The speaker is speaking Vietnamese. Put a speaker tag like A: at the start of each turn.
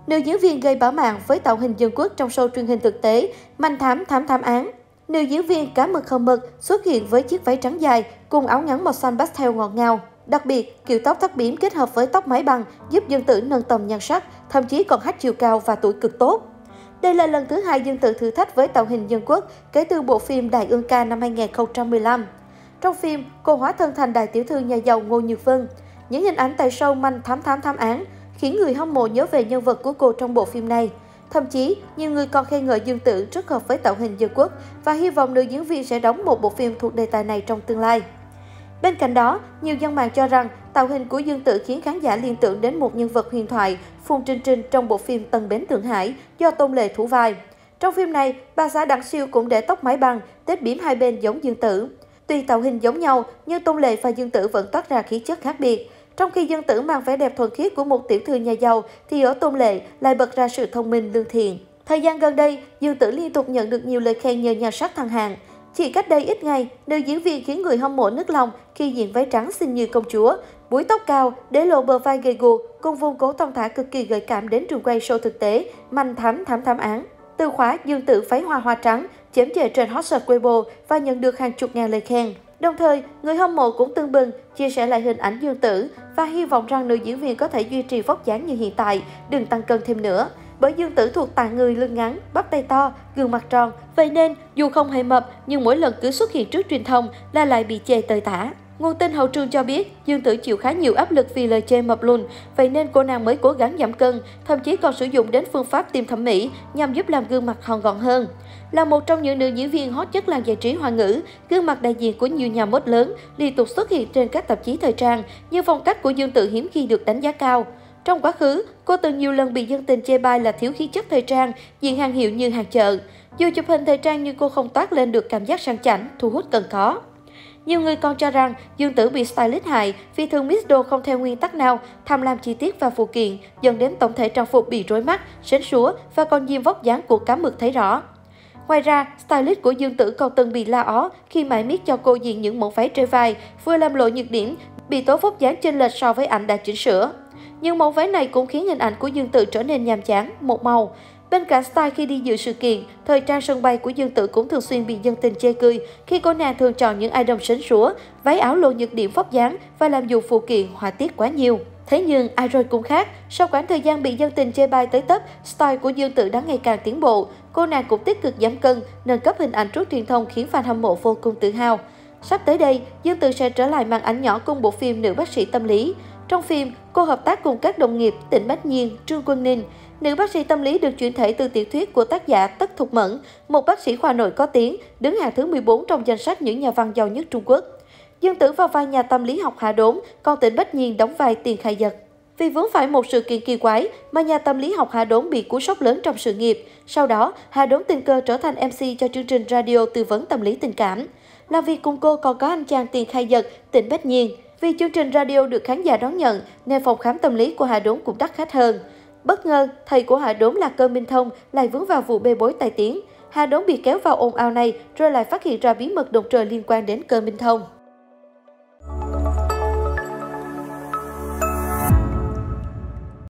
A: Nữ diễn viên gây bão mạng với tạo hình dân quốc trong show truyền hình thực tế Manh thám thám án. Nữ diễn viên cá mực không mực xuất hiện với chiếc váy trắng dài cùng áo ngắn màu xanh pastel ngọt ngào. Đặc biệt, kiểu tóc thắt bím kết hợp với tóc mái bằng giúp Dương Tử nâng tầm nhan sắc, thậm chí còn hách chiều cao và tuổi cực tốt. Đây là lần thứ hai Dương Tử thử thách với tạo hình dân quốc kể từ bộ phim Đại Ương Ca năm 2015. Trong phim, cô hóa thân thành đại tiểu thư nhà giàu Ngô Nhược Vân. Những hình ảnh tại show Manh thám án khiến người hâm mộ nhớ về nhân vật của cô trong bộ phim này. Thậm chí, nhiều người còn khen ngợi Dương Tử rất hợp với tạo hình dân quốc và hy vọng nữ diễn viên sẽ đóng một bộ phim thuộc đề tài này trong tương lai. Bên cạnh đó, nhiều dân mạng cho rằng tạo hình của Dương Tử khiến khán giả liên tưởng đến một nhân vật huyền thoại, Phùng Trinh Trinh trong bộ phim Tân Bến Thượng Hải do Tôn Lệ thủ vai. Trong phim này, bà xã Đặng Siêu cũng để tóc mái bằng, tết bím hai bên giống Dương Tử. Tuy tạo hình giống nhau, nhưng Tôn Lệ và Dương Tử vẫn toát ra khí chất khác biệt. Trong khi Dương Tử mang vẻ đẹp thuần khiết của một tiểu thư nhà giàu, thì ở Tôn Lệ lại bật ra sự thông minh lương thiện. Thời gian gần đây, Dương Tử liên tục nhận được nhiều lời khen nhờ nhan sắc thăng hạng. Chỉ cách đây ít ngày, nữ diễn viên khiến người hâm mộ nức lòng khi diện váy trắng xinh như công chúa, búi tóc cao, để lộ bờ vai gầy guộc, cùng vùng cố thon thả cực kỳ gợi cảm đến trường quay show thực tế Manh thám án. Từ khóa Dương Tử váy hoa trắng chém chệ trên hot search Weibo và nhận được hàng chục ngàn lời khen. Đồng thời, người hâm mộ cũng tưng bừng chia sẻ lại hình ảnh Dương Tử và hy vọng rằng nữ diễn viên có thể duy trì vóc dáng như hiện tại, đừng tăng cân thêm nữa. Bởi Dương Tử thuộc tạng người lưng ngắn, bắp tay to, gương mặt tròn. Vậy nên, dù không hề mập, nhưng mỗi lần cứ xuất hiện trước truyền thông là lại bị chê tơi tả. Nguồn tin hậu trường cho biết, Dương Tử chịu khá nhiều áp lực vì lời chê mập lùn, vậy nên cô nàng mới cố gắng giảm cân, thậm chí còn sử dụng đến phương pháp tiêm thẩm mỹ nhằm giúp làm gương mặt thon gọn hơn. Là một trong những nữ diễn viên hot nhất làng giải trí Hoa ngữ, gương mặt đại diện của nhiều nhà mốt lớn liên tục xuất hiện trên các tạp chí thời trang, nhưng phong cách của Dương Tử hiếm khi được đánh giá cao. Trong quá khứ, cô từng nhiều lần bị dân tình chê bai là thiếu khí chất thời trang, diện hàng hiệu như hàng chợ. Dù chụp hình thời trang nhưng cô không toát lên được cảm giác sang chảnh, thu hút cần có. Nhiều người còn cho rằng Dương Tử bị stylist hại vì thường mix đồ không theo nguyên tắc nào, tham lam chi tiết và phụ kiện, dẫn đến tổng thể trang phục bị rối mắt, sến súa và còn diêm vóc dáng của cá mực thấy rõ. Ngoài ra, stylist của Dương Tử còn từng bị la ó khi mãi miết cho cô diện những mẫu váy trên vai, vừa làm lộ nhược điểm, bị tố vóc dáng chênh lệch so với ảnh đã chỉnh sửa. Nhưng mẫu váy này cũng khiến hình ảnh của Dương Tử trở nên nhàm chán, một màu. Bên cạnh style khi đi dự sự kiện, thời trang sân bay của Dương Tử cũng thường xuyên bị dân tình chê cười khi cô nàng thường chọn những item sến súa, váy áo lộ nhược điểm vóc dáng và làm dùng phụ kiện họa tiết quá nhiều. Thế nhưng ai rồi cũng khác, sau quãng thời gian bị dân tình chê bai tới tấp, style của Dương Tử đã ngày càng tiến bộ. Cô nàng cũng tích cực giảm cân, nâng cấp hình ảnh trước truyền thông khiến fan hâm mộ vô cùng tự hào. Sắp tới đây, Dương Tử sẽ trở lại màn ảnh nhỏ cùng bộ phim Nữ bác sĩ tâm lý. Trong phim, cô hợp tác cùng các đồng nghiệp Tịnh Bách Nhiên, Trương Quân Ninh. Nữ bác sĩ tâm lý được chuyển thể từ tiểu thuyết của tác giả Tất Thục Mẫn, một bác sĩ khoa nội có tiếng, đứng hạng thứ 14 trong danh sách những nhà văn giàu nhất Trung Quốc. Dương Tử vào vai nhà tâm lý học Hà Đốn, còn Tịnh Bách Nhiên đóng vai Tiền Khai Giật. Vì vướng phải một sự kiện kỳ quái mà nhà tâm lý học Hà Đốn bị cú sốc lớn trong sự nghiệp. Sau đó, Hà Đốn tình cờ trở thành MC cho chương trình radio tư vấn tâm lý tình cảm. Làm việc cùng cô còn có anh chàng Tiền Khai Giật, Tịnh Bách Nhiên. Vì chương trình radio được khán giả đón nhận, nên phòng khám tâm lý của Hà Đốn cũng đắt khách hơn. Bất ngờ, thầy của Hà Đốn là Cơ Minh Thông lại vướng vào vụ bê bối tai tiếng. Hà Đốn bị kéo vào ồn ào này rồi lại phát hiện ra bí mật động trời liên quan đến Cơ Minh Thông.